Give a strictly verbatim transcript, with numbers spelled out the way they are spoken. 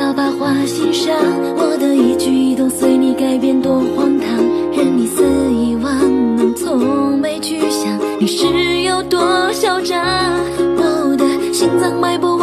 把把话心上，我的一举一动随你改变多荒唐，任你肆意玩弄，从没去想你是有多嚣张。我的心脏脉搏